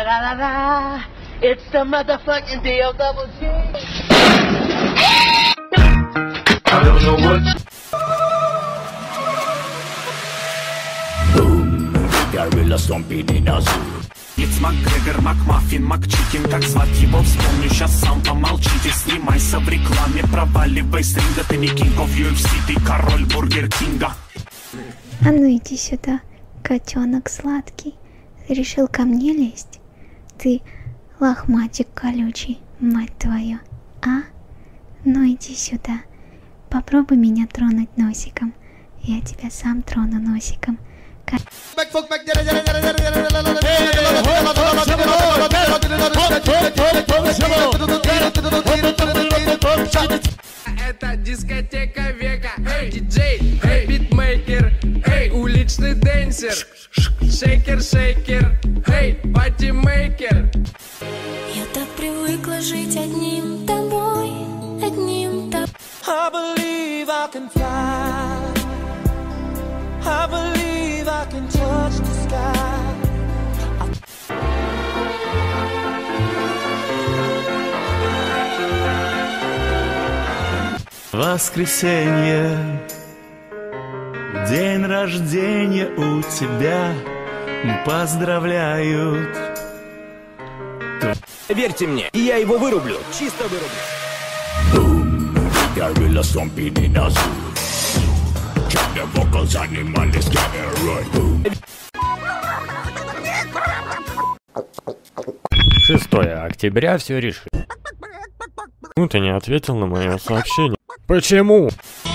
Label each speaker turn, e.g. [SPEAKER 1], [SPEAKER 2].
[SPEAKER 1] It's the motherfucking D-O-double-G. I don't know what.
[SPEAKER 2] Boom, Gorilla stomping in a zoo.
[SPEAKER 3] It's Макгрегор, Макмаффин, Макчикен, как звать его, вспомню, сейчас сам помолчите. Снимайся в рекламе, проваливай с ринга. Ты не King of UFC, ты король Бургер Кинга.
[SPEAKER 4] А ну иди сюда, котенок сладкий. Ты решил ко мне лезть? Ты лохматик колючий, мать твою, а? Ну иди сюда, попробуй меня тронуть носиком. Я тебя сам трону носиком.
[SPEAKER 5] Это дискотека века. Эй, диджей, эй, битмейкер, эй, уличный денсер, шейкер, шейкер, эй, патимейкер.
[SPEAKER 6] Я так привыкла жить одним тобой, одним тобой.
[SPEAKER 7] I believe I can fly. I believe I can touch the sky.
[SPEAKER 8] Воскресенье, день рождения у тебя, поздравляют.
[SPEAKER 9] Верьте мне, я его вырублю, чисто вырублю.
[SPEAKER 2] Boom, Gorilla stomping in a zoo. Check the vocals, animal is getting right. Boom.
[SPEAKER 10] 6 октября все решит. Ну, ты не ответил на мое сообщение. Почему?